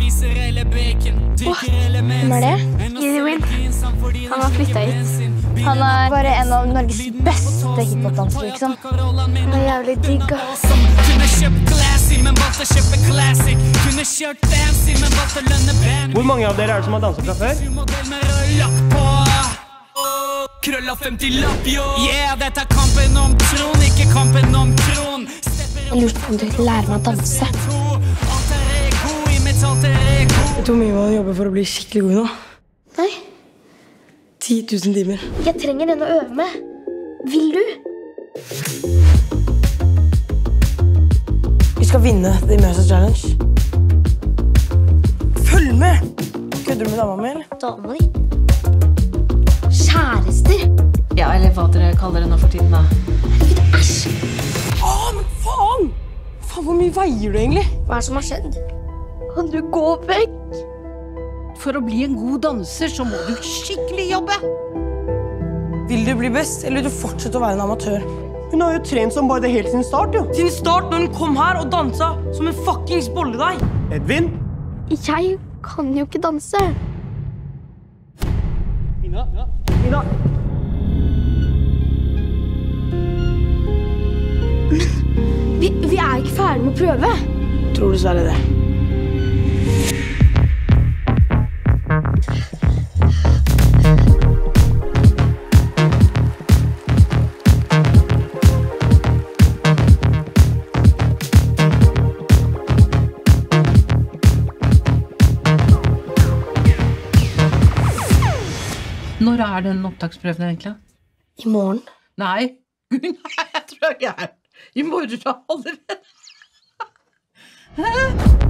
Hvem er det? Edwin. Han har flyttet hit. Han er bare en av Norges beste hiphop-dansere, liksom. Han er jævlig digg. Hvor mange av dere er det som har danset fra før? Krølla 50-lapp, yo. Yeah, dette er kampen om tron, ikke kampen om kron. Jeg lurte på om du kunne lære meg å danse. Vet du hvor mye man jobber for å bli skikkelig god nå? Nei. 10 000 timer. Jeg trenger en å øve med. Vil du? Vi skal vinne The Immersive Challenge. Følg med! Kødder du med dama mi, eller? Dama di? Kjærester? Ja, eller hva dere kaller det nå for tiden, da. Herregud, æsj! Men faen! Faen, hvor mye veier du egentlig? Hva er det som har skjedd? Kan du gå vekk? For å bli en god danser, så må du skikkelig jobbe. Vil du bli best, eller vil du fortsette å være en amatør? Hun har jo trent som bare det helt sin start, jo. Siden start når hun kom her og dansa som en fuckings bolledeig. Edvin? Jeg kan jo ikke danse. Ina. Vi er ikke ferdig med å prøve. Tror dessverre det. Når er den opptaksprøven egentlig? I morgen. Nei, jeg tror jeg er i morgen allerede. Hæ?